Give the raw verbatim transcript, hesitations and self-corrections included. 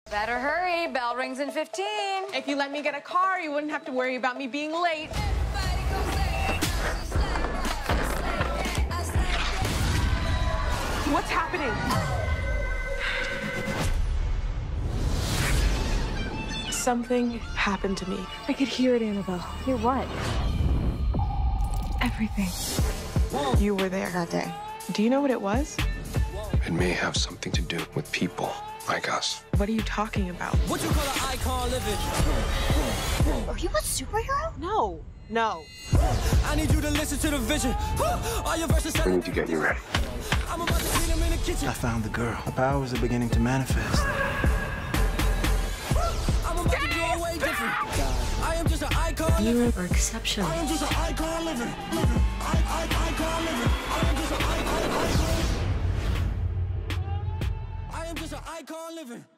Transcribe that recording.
Better hurry, bell rings in fifteen. If you let me get a car, you wouldn't have to worry about me being late. What's happening? Something happened to me. I could hear it, Annabelle. Hear what? Everything. You were there That day. Do you know what it was? It may have something to do with people like us. What are you talking about? What you call an icon living? Are you a superhero? No, no. I need you to listen to the vision. All your verses. We need to get you ready. I'm about to clean them in the kitchen. I found the girl. The powers are beginning to manifest. I'm about to go away different. I am just an icon. You are exceptional. I am just an icon living. living. I, I, icon living. I am just an icon, icon. I am just an icon living.